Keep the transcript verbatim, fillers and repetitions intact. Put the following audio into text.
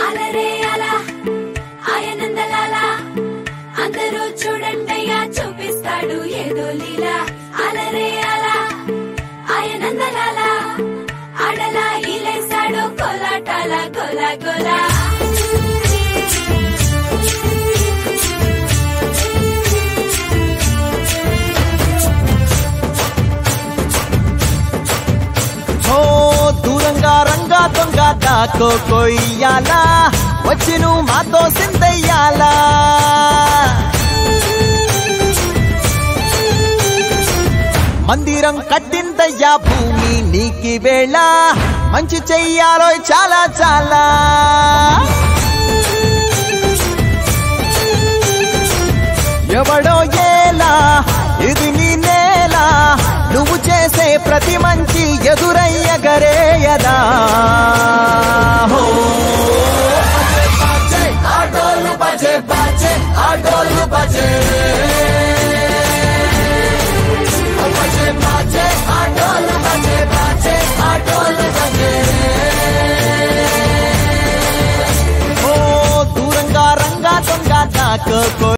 అలరే అలా ఆయనందలాలా అందరూ చూడండయ్యా చూపిస్తాడు ఏదో లీలా అలరే అలా ఆయనందలాలా ఆడలా ఈలేశాడు కోలాటాల గోలా గోలా దూరంగా రంగా దొంగ దాకో కొయ్యాలా వచ్చి నువ్వు మాతో సిందయ్యాలా మందిరం కట్టిందయ్యా భూమి నీకి వేళ మంచి చెయ్యాలో చాలా చాలా ఎవడో ఏలా ఇది నీ నేల నువ్వు చేసే ప్రతి మంచి ఎదురయ్యగరేయదా ఆటోలు బజే బజే ఆటోలు బజే బజే బజే ఆటోలు బజే బజే ఆటోలు బజే ఓ దూరంగా రంగా దొంగ దాకో